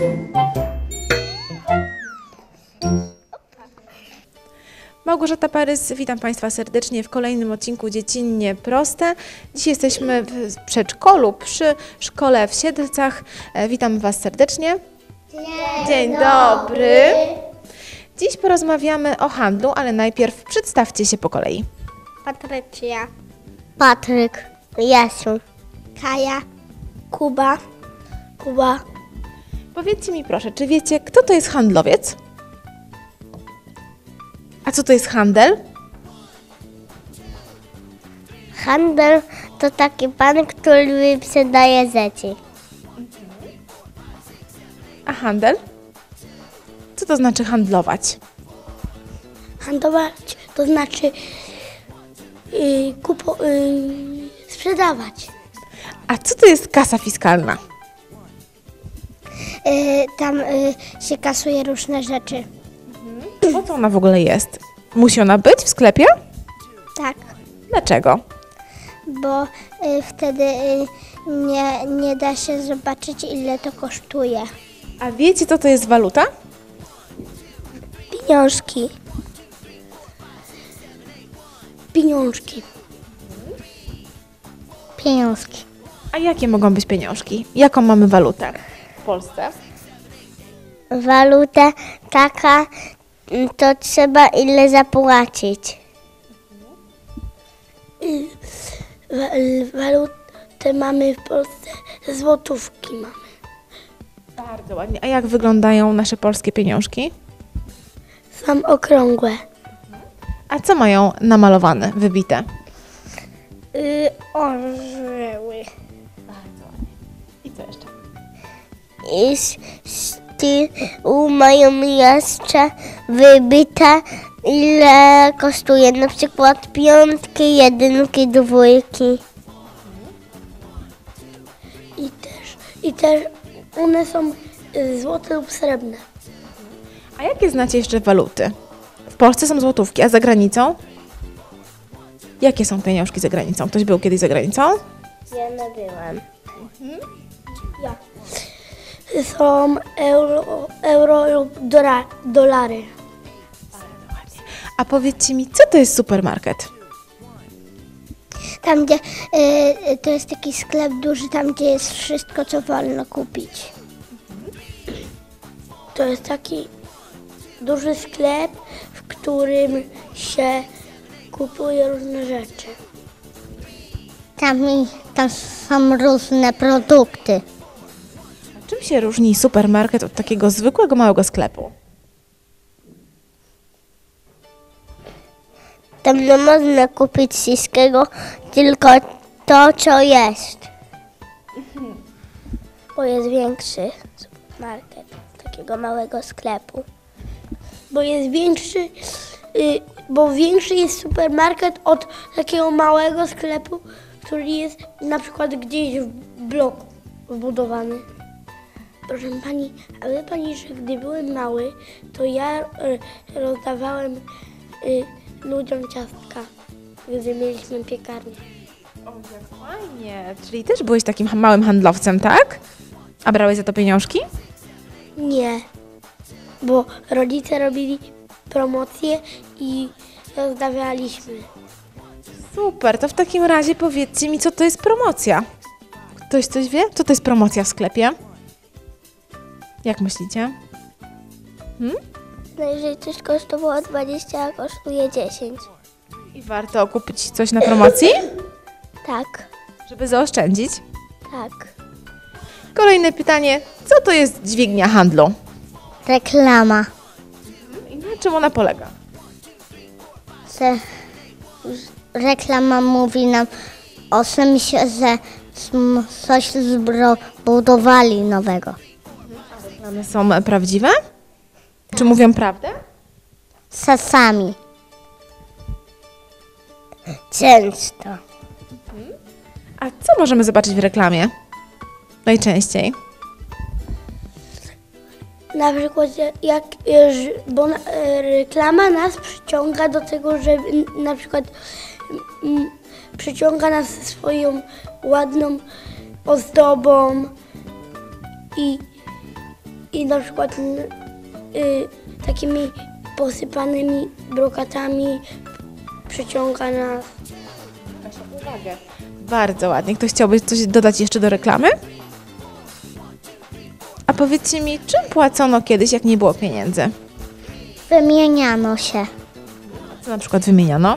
Małgorzata Parys, witam Państwa serdecznie w kolejnym odcinku Dziecinnie Proste. Dziś jesteśmy w przedszkolu przy szkole w Siedlcach. Witam Was serdecznie. Dzień dobry. Dziś porozmawiamy o handlu, ale najpierw przedstawcie się po kolei. Patrycja, Patryk, Jasiu, Kaja, Kuba. Powiedzcie mi proszę, czy wiecie, kto to jest handlowiec? A co to jest handel? Handel to taki pan, który sprzedaje rzeczy. A handel? Co to znaczy handlować? Handlować to znaczy sprzedawać. A co to jest kasa fiskalna? Tam się kasuje różne rzeczy. Po co ona w ogóle jest? Musi ona być w sklepie? Tak, Dlaczego? bo wtedy nie da się zobaczyć, ile to kosztuje. A wiecie, co to jest waluta? Pieniążki. Pieniążki. A jakie mogą być pieniążki? Jaką mamy walutę w Polsce? Walutę taka, to trzeba ile zapłacić. Walutę mamy w Polsce, złotówki mamy. Bardzo ładnie. A jak wyglądają nasze polskie pieniążki? Są okrągłe. A co mają namalowane, wybite? Orzeły. Bardzo ładnie. I co jeszcze? I z tyłu mają jeszcze wybite, ile kosztuje na przykład piątki, jedynki, dwójki. I też one są złote lub srebrne. A jakie znacie jeszcze waluty? W Polsce są złotówki, a za granicą? Jakie są pieniążki za granicą? Ktoś był kiedyś za granicą? Ja nie byłam. Ja. Są euro lub dolary. A powiedzcie mi, co to jest supermarket? Tam, gdzie to jest taki sklep duży, tam, gdzie jest wszystko, co wolno kupić. To jest taki duży sklep, w którym się kupuje różne rzeczy. Tam są różne produkty. A czym się różni supermarket od takiego zwykłego małego sklepu? Tam nie można kupić wszystkiego, tylko to, co jest. Bo jest większy supermarket takiego małego sklepu. Bo większy jest supermarket od takiego małego sklepu, który jest na przykład gdzieś w bloku wbudowany. Proszę pani, a wie pani, że gdy byłem mały, to ja rozdawałem ludziom ciastka, gdy mieliśmy piekarnię. O, jak fajnie. Czyli też byłeś takim małym handlowcem, tak? A brałeś za to pieniążki? Nie, bo rodzice robili promocje i rozdawaliśmy. Super, to w takim razie powiedzcie mi, co to jest promocja? Ktoś coś wie? Co to jest promocja w sklepie? Jak myślicie? No jeżeli coś kosztowało 20, a kosztuje 10. I warto kupić coś na promocji, Tak, żeby zaoszczędzić? tak. Kolejne pytanie, co to jest dźwignia handlu? Reklama. I na czym ona polega? Reklama mówi nam o czymś, że coś zbudowali nowego. One są prawdziwe? Czy mówią prawdę? Czasami. Często. A co możemy zobaczyć w reklamie? Najczęściej. Na przykład bo reklama nas przyciąga do tego, że na przykład przyciąga nas swoją ładną ozdobą i i na przykład takimi posypanymi brokatami przyciąga nas. Uwagę. Bardzo ładnie. Ktoś chciałby coś dodać jeszcze do reklamy? A powiedzcie mi, czym płacono kiedyś, jak nie było pieniędzy? Wymieniano się. Co na przykład wymieniano?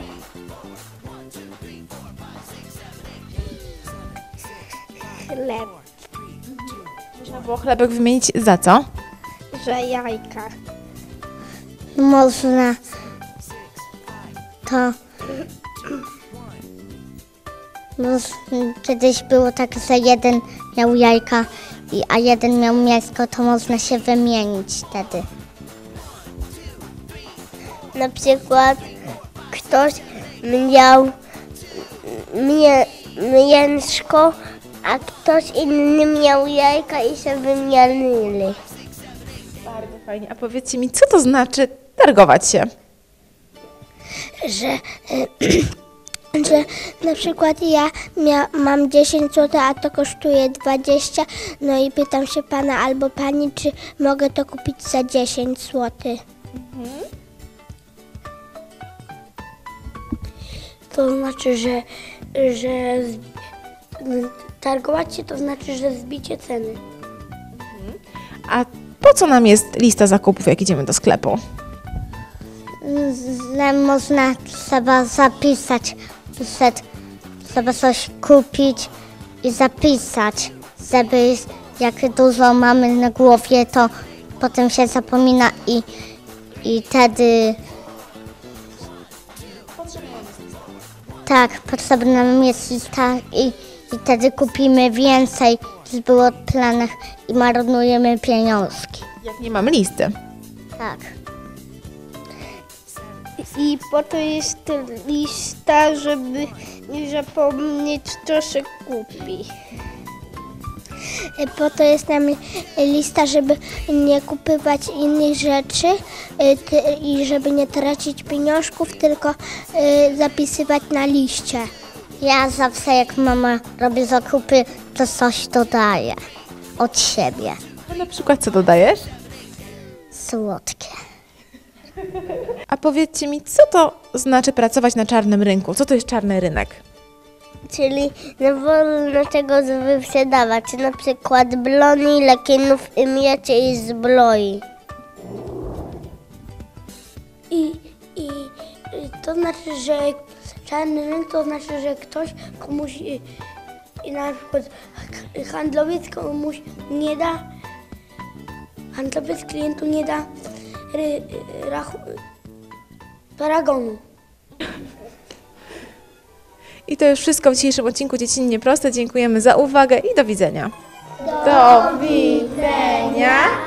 Chleb. Można było chlebek wymienić za co? Że jajka. Można to... Kiedyś było tak, że jeden miał jajka, a jeden miał mięsko, to można się wymienić wtedy. Na przykład ktoś miał mięsko, a ktoś inny miał jajka i się wymienili. Bardzo fajnie. A powiedzcie mi, co to znaczy targować się? Że na przykład ja mam 10 zł, a to kosztuje 20, no i pytam się pana albo pani, czy mogę to kupić za 10 zł. To znaczy, że targować się to znaczy, że zbicie ceny. A po co nam jest lista zakupów, jak idziemy do sklepu? Że można trzeba zapisać, że trzeba coś kupić i zapisać, żeby jak dużo mamy na głowie, to potem się zapomina i wtedy... Tak, potrzebna nam jest lista i wtedy kupimy więcej, niż było w planach i marnujemy pieniążki. Jak nie mamy listy. Tak. I po to jest lista, żeby nie zapomnieć, co się kupi. Po to jest nam lista, żeby nie kupować innych rzeczy i żeby nie tracić pieniążków, tylko zapisywać na liście. Ja zawsze jak mama robi zakupy, to coś dodaję od siebie. A na przykład co dodajesz? Słodkie. A powiedzcie mi, co to znaczy pracować na czarnym rynku? Co to jest czarny rynek? Czyli nie wolno tego wyprzedawać, na przykład broni, lekinów i mieczy i zbroi. I to znaczy, że czarny rynek to znaczy, że ktoś komuś, i na przykład handlowiec komuś nie da, handlowiec klientu nie da paragonu. I to już wszystko w dzisiejszym odcinku Dziecinnie Proste. Dziękujemy za uwagę i do widzenia. Do widzenia.